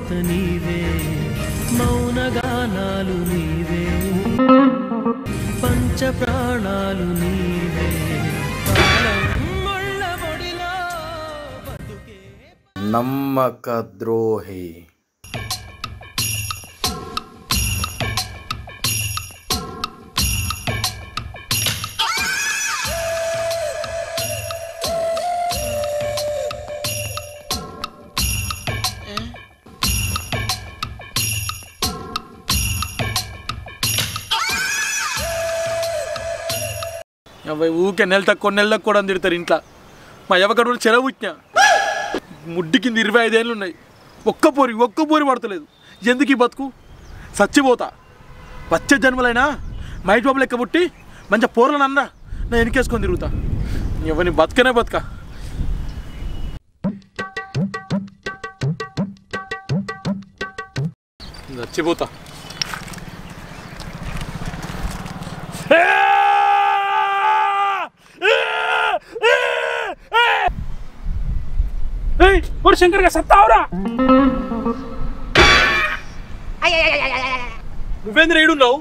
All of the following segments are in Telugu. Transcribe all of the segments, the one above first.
మాత నీవే మౌనగానాలు నీవే పంచ ప్రాణాలు నీవే నమ్మక ద్రోహి ఊకే నెల కొన్నేళ్ళకి కూడా తిడతారు ఇంట్లో. మా యవకడు చెలవు ఇచ్చినా ముడ్డి కింద 25 ఏళ్ళు ఉన్నాయి. ఒక్క పోరి పడతలేదు. ఎందుకు ఈ బతుకు? చచ్చిపోతా. వచ్చే జన్మలైనా మైట్ బాబు లెక్క పుట్టి మంచిగా పోర్లను అన్నా నా వెనకేసుకొని తిరుగుతా. ఎవరిని బతకనే బతక. చచ్చిపోతా. శంకర్ గా సత్తావురా. నువ్వేంద్ర ఈడున్నావు?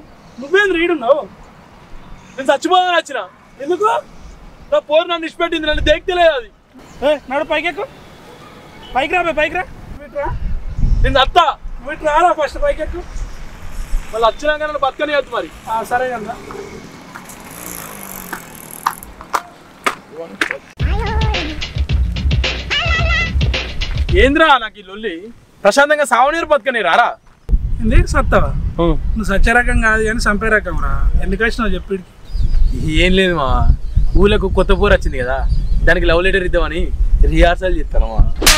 నేను చచ్చిపోదాని వచ్చిన. ఎందుకు? నా పోరు నన్ను ఇచ్చిపెట్టింది. నన్ను దేక్తలేదు అది. నడు పైకెక్కు. పైకి రా. నేను అత్తా. నువ్వు రారా ఫస్ట్ పైకెక్కు. మళ్ళీ వచ్చినాక నన్ను బతకనియద్దు మరి. సరే కదా. ఏంద్రా నాకు ఈ లొల్లి? ప్రశాంతంగా సావనీరు బతకని రారా. ఎందుకు సత్తావా? నువ్వు సచ్చే రకం కాదు కానీ చంపే రకం రా. ఎందుకు వచ్చినావు చెప్పి. ఏం లేదు మా ఊళ్ళకు కొత్త పూర వచ్చింది కదా, దానికి లవ్ లెటర్ ఇద్దామని రిహార్సల్ చేస్తాను.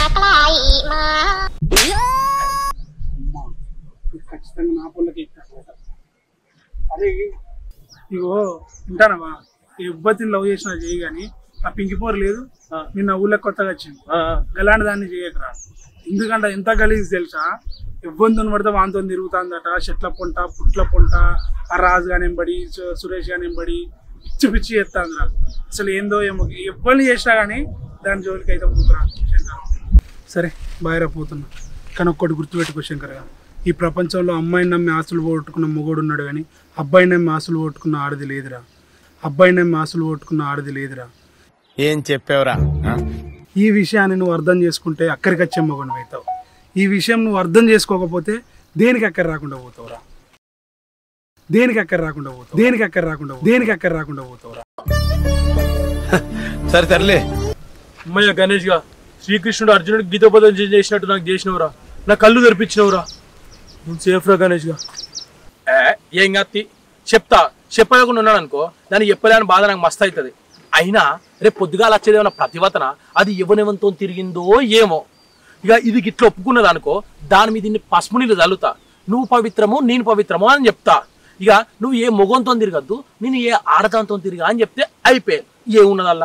ఖచ్చితంగా నా పొలకి అదే ఇగో వింటానవా? ఎవ్వతిని లవ్ చేసినా చేయి కానీ ఆ పింకి పోరు లేదు నిన్న ఊళ్ళకి కొత్తగా వచ్చింది. గలాంటి దాన్ని చేయకరా. ఎందుకంటే ఎంత గలీజ్ తెలుసా? ఎవ్వరితో పడితే వాంతో తిరుగుతుందట. చెట్ల పొంట పుట్ల పొంట ఆ రాజు కానింబడి సురేష్ కానింబడి పిచ్చి చేస్తాందిరా. అసలు ఏందో ఏమో ఎవరిని చేసినా కానీ దాని జోలికి అయితే పోతురా శంకర్. సరే బాయ్రా పోతున్నా. కానీ ఒక్కటి గుర్తుపెట్టుకో శంకర్గా, ఈ ప్రపంచంలో అమ్మాయిని నమ్మి ఆస్తులు పోగొట్టుకున్న మొగోడు ఉన్నాడు కానీ అబ్బాయిని నమ్మి ఆస్తులు పోగొట్టుకున్న ఆడది లేదురా. ఏం చెప్పావురా? ఈ విషయాన్ని నువ్వు అర్థం చేసుకుంటే అక్కడికి వచ్చే మొగను అవుతావు. ఈ విషయం నువ్వు అర్థం చేసుకోకపోతే దేనికి అక్కర రాకుండా పోతావురా. సరే తరలే. అమ్మయ్య గణేష్ గా శ్రీకృష్ణుడు అర్జునుడికి గీతోపదం చేసినట్టు నాకు చేసినవురా. నా కళ్ళు తెరిపించినవురా. నేను సేఫ్ రా గణేష్ గా. ఏం కాత్తి చెప్పకుండా ఉన్నాడు అనుకో, దాన్ని చెప్పలేని బాధ నాకు మస్తు అవుతుంది. అయినా రేపు పొద్దుగాల వచ్చేదేమన్నా ప్రతివతన అది ఎవనెవంతో తిరిగిందో ఏమో. ఇక ఇది గిట్లా ఒప్పుకున్నది అనుకో, దాని మీద ఇన్ని పసుపు నీళ్ళు చల్లుతా. నువ్వు పవిత్రము నేను పవిత్రము అని చెప్తా. ఇక నువ్వు ఏ మొగంతో తిరగద్దు, నేను ఏ ఆడదాంతో తిరిగా అని చెప్తే అయిపోయి ఏమున్నదల్లా.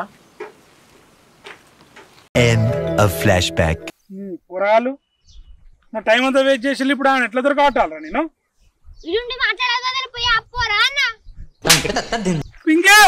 పురాలు నా టైం అంతా వెయిట్ చేసి ఇప్పుడు ఆయన ఎట్లా దొరకవట్టాలరా నేను. పింకే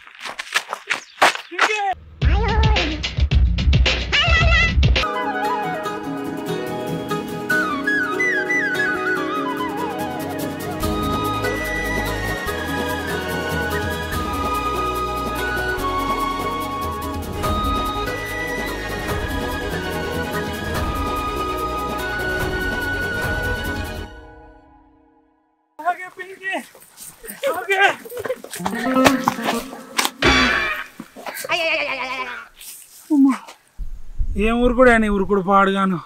ఏం ఊరుకుడు అని ఊరుకుడు పాడుగాను.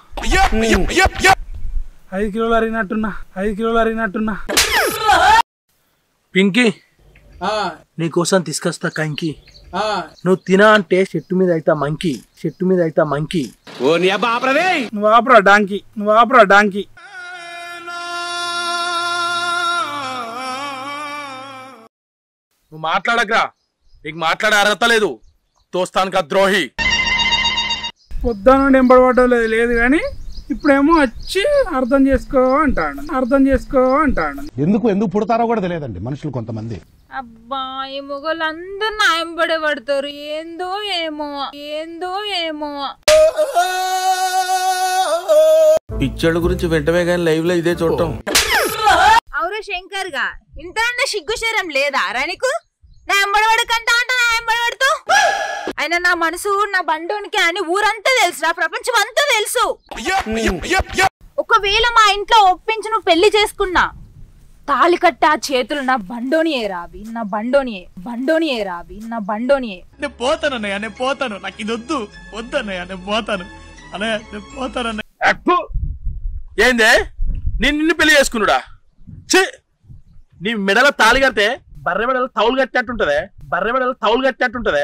5 కిలోలు అరిగినట్టున్నా. పింకీ నీకోసం తీసుకొస్తా కంకి. నువ్వు తినా అంటే చెట్టు మీద అయితే మంకి. నువ్వు ఆపరా డాంకి. నువ్వు మాట్లాడకరా. నీకు మాట్లాడే అర్హత లేదు. తోస్తాను కా ద్రోహి. పొద్దున నుండి ఎంబడబడ్డం లేదు కానీ ఇప్పుడేమో వచ్చి అర్థం చేసుకో అంటాడు. ఎందుకు పుడతారో కూడా తెలియదండి మనుషులు కొంతమంది. అబ్బా ఈ మొగోళ్ళందరూ నా ఎంబడే పడతారు. ఏందో ఏమో పిచ్చోళ్ళ గురించి వెంటనే కానీ లైవ్ లో ఇదే చూడటం. అవురా శంకర్ గా ఇంత సిగ్గుశరం లేదా రానికు నా ఎంబడబడకంటా అంట నా ఎంబడబడుతూ అయినా నా మనసు నా బండోనికి అని ఊరంతా తెలుసు నా ప్రపంచం అంతా తెలుసు. ఒకవేళ మా ఇంట్లో ఒప్పించి నువ్వు పెళ్లి చేసుకున్నా తాళి కట్ట ఆ చేతులు నా బండోనియే రావి నా బండోనియే బండోనియే రావి నా బండోనియే. నేను పోతాను అన్నయ్య, నేను పోతాను, నాకు ఇది వద్దు వద్దన్నయ్య, నేను పోతాను అన్నయ్య, నేను పోతానన్నయ్య. ఏందే నిన్ను పెళ్లి చేసుకున్నాడా? నీ మెడల తాళి కడితే బర్రె మెడల తౌలు కట్టినట్టుంటదే, బర్రె మెడల తౌలు కట్టినట్టుంటదే.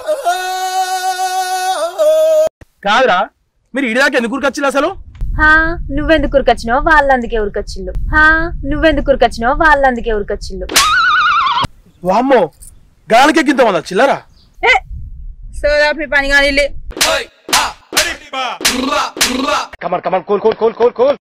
కాదురా మీరు ఇడిదాకా ఎందుకు ఉరికొచ్చిల్లు అసలు? నువ్వెందుకు ఉరికొచ్చినావు వాళ్ళందుకే ఉరికొచ్చిల్లు. నువ్వెందుకు ఉరికొచ్చినావు వాళ్ళందుకే ఉరికొచ్చిల్లు. వామ్మో గాలికే గింత మంది చిల్లరా. సోదాపి పని కానీ come on come on cool cool cool cool cool.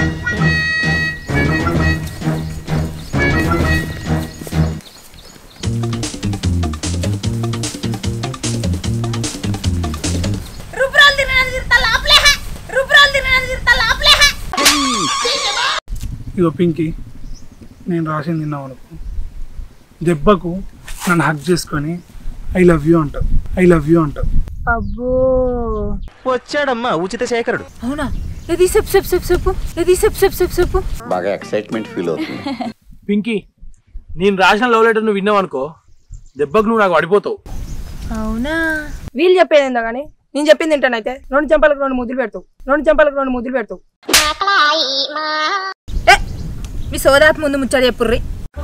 ఇగో పింకీ, నేను రాసింది తిన్నావు అనుకో, దెబ్బకు నన్ను హక్ చేసుకొని ఐ లవ్ యూ అంటావు, ఐ లవ్ యూ అంటావు. అబ్బో వచ్చాడమ్మా ఉచిత శేఖరుడు. అవునా? ఇది సెప్ సెప్ సెప్ సెప్ ఇది సెప్ సెప్ సెప్ సెప్. బాగా ఎక్సైట్మెంట్ ఫీల్ అవుతుంది. పింకీ నేను రాసిన లవ్ లెటర్ నువ్వు విన్నావు అనుకో దెబ్బకు నువ్వు నాకు పడిపోతావు. అవునా? వీళ్ళు చెప్పేది ఏందో కానీ నేను చెప్పింది ఏంటనైతే 2 చెంపలకు 2 ముద్దులు పెడతావు, 2 చెంపలకు 2 ముద్దులు పెడతావు. మీ సోదాపు ముందు ముచ్చట చెప్పుర్రి.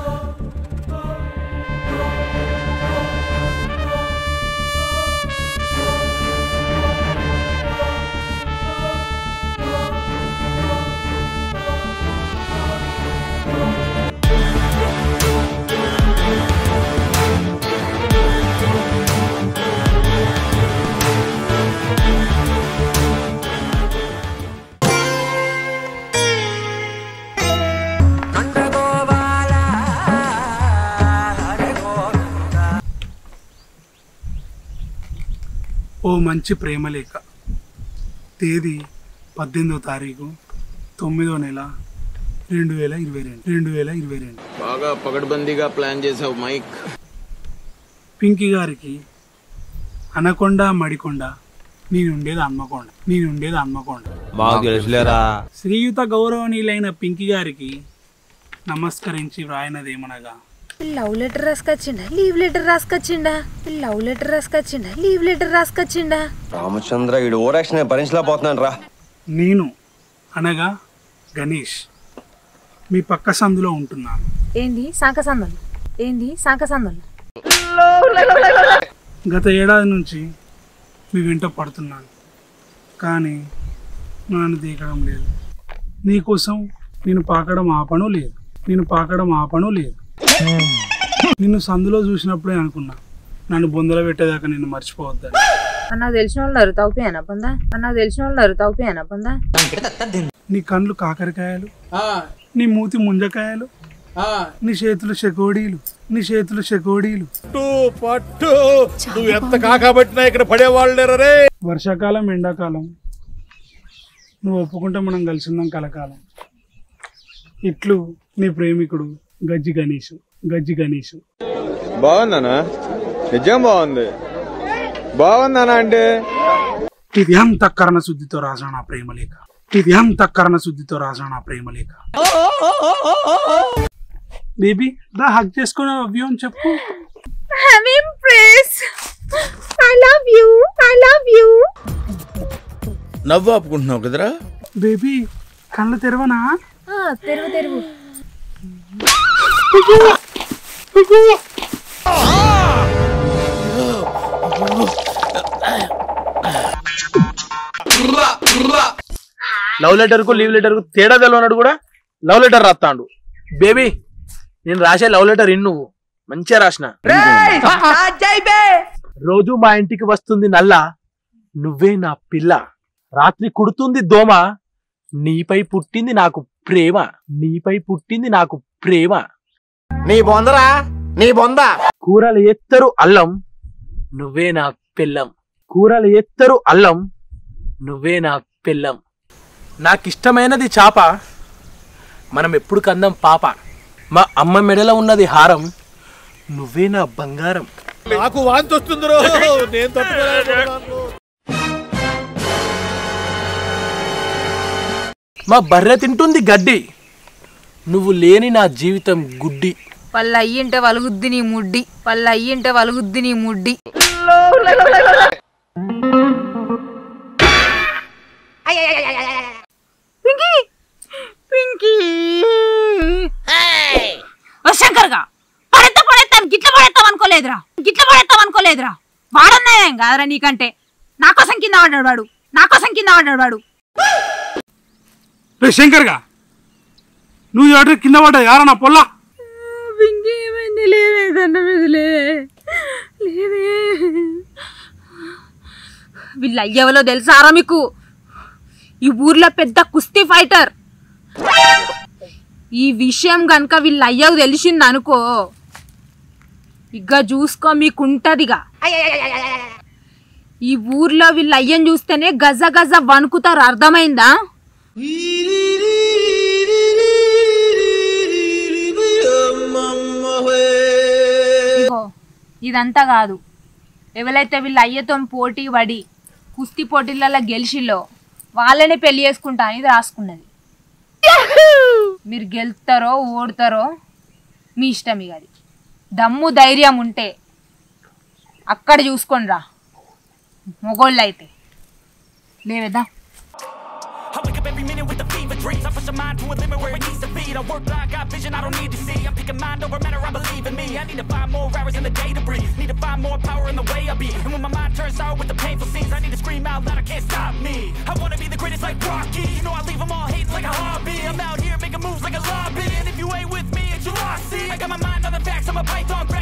ఓ మంచి ప్రేమలేఖ, తేదీ 18వ తారీఖు 9వ నెల 2022. బాగా పగడ్బందీగా ప్లాన్ చేసావు మైక్. పింకీ గారికి అనకొండ మడికొండ, నేనుండేది హన్మకొండ. మాకు తెలుసులేరా. శ్రీయుత గౌరవనీయులైన పింకీ గారికి నమస్కరించి వ్రాయనదేమనగా, లవ్ లెటర్ రాసుకొచ్చిండా లీవ్ లెటర్ రాసుకొచ్చిండా, లవ్ లెటర్ రాసుకొచ్చిండా లీవ్ లెటర్ రాసుకొచ్చిండా. రామచంద్ర వీడు ఓరాక్షన్ భరించలేకపోతున్నాను రా. నేను అనగా గణేష్ మీ పక్క సందులో ఉంటున్నాను. ఏంది సాంక సందులు, ఏంది సాంక సందులు. గత ఏడాది నుంచి మీ వెంట పడుతున్నాను, కానీ నన్ను దీకడం లేదు. నీకోసం నేను పాకడం ఆపను లేదు. నిన్ను సందులో చూసినప్పుడే అనుకున్నా నన్ను బొందలో పెట్టేదాకా నిన్ను మర్చిపోవద్దని. నాకు తెలిసిన వాళ్ళు తౌపియానా పొందా. నీ కళ్ళు కాకరకాయలు, నీ మూతి ముంజకాయలు, నీ చేతులు చెకోడీలు. నువ్వు ఎంత కాకబట్టినా ఇక్కడ పడేవాళ్ళు. వర్షాకాలం ఎండాకాలం నువ్వు ఒప్పుకుంటే మనం కలిసి ఉందాం కలకాలం. ఇట్లు నీ ప్రేమికుడు గజ్జి గణేష్. బాగుందనా? నిజం బాగుందనా అంటే ఇది ఎంత కరణ శుద్ధితో రాసిన నా ప్రేమలేఖ. బేబీ దా హక్ చేసుకుని అవ్యూ అని చెప్పు. నవ్వు ఆపుకుంటున్నావు కదరా బేబీ, కళ్ళు తెరవనా? తెరువు. లవ్ లెటర్ కు లీవ్ లెటర్ కు తేడా తెలవనాడు కూడా లవ్ లెటర్ రాస్తాడు. బేబీ నేను రాసే లవ్ లెటర్ నువ్వు మంచిగా రాసిన. రోజు మా ఇంటికి వస్తుంది నల్ల, నువ్వే నా పిల్ల. రాత్రి కుడుతుంది దోమ, నీపై పుట్టింది నాకు ప్రేమ. నీ బొంద. కూరలు ఎత్తరు అల్లం, నువ్వే నా పిల్లం. నాకు ఇష్టమైనది చాప, మనం ఎప్పుడు కందాం పాప. మా అమ్మ మెడలో ఉన్నది హారం, నువ్వే నా బంగారం. నాకు వాంతి వస్తుంది రో, నేను తట్టుకోలేకపోతున్నాను. మా బర్రె తింటుంది గడ్డి, నువ్వు లేని నా జీవితం గుడ్డి. పళ్ళు అయ్యింటే వలుగుద్ది నీ ముడ్డి, పళ్ళు అయ్యింటే వలుగుద్ది నీ ముడ్డి. పింకీ పింకీ శంకర్గా పడేస్తాను గిట్ల పడేస్తాం అనుకోలేదురా వాడన్నాయేం కాదురా నీకంటే. నా కోసం కింద పడ్డాడు వాడు. శంకర్గా నువ్వు ఎవరు కింద పడ్డా యారన్నా పొల్లా? ఏమైంది? లేవే వీళ్ళ అయ్యవలో తెలుసారా మీకు? ఈ ఊర్లో పెద్ద కుస్తీ ఫైటర్. ఈ విషయం గనక వీళ్ళ అయ్యకు తెలిసింది అనుకో, ఇక చూసుకో మీకుంటదిగా. ఈ ఊర్లో వీళ్ళ అయ్యని చూస్తేనే గజ గజ వణుకుతారు, అర్థమైందా? ఇగో ఇదంతా కాదు, ఎవరైతే వీళ్ళ అయ్యతో పోటీ పడి కుస్తీ పోటీలలో గెలిచిల్లో వాళ్ళనే పెళ్లి చేసుకుంటా అనేది రాసుకున్నది. మీరు గెలుస్తారో ఓడతారో మీ ఇష్టం. ఇక అది దమ్ము ధైర్యం ఉంటే అక్కడ చూసుకోండి రా, మొగోళ్ళు అయితే లేవేదా. I wake up every minute with the fever dreams. I push my mind to a limit where it needs to be. I work blind, got vision I don't need to see. I'm picking mind over matter, I believe in me. I need to find more hours in the day to breathe. Need to find more power in the way I be. And when my mind turns sour with the painful scenes, I need to scream out loud, I can't stop me. I wanna be the greatest like Rocky. You know I leave them all hating like a hobby. I'm out here making moves like a lobby. And if you ain't with me, it's your loss, see. I got my mind on the facts, I'm a python.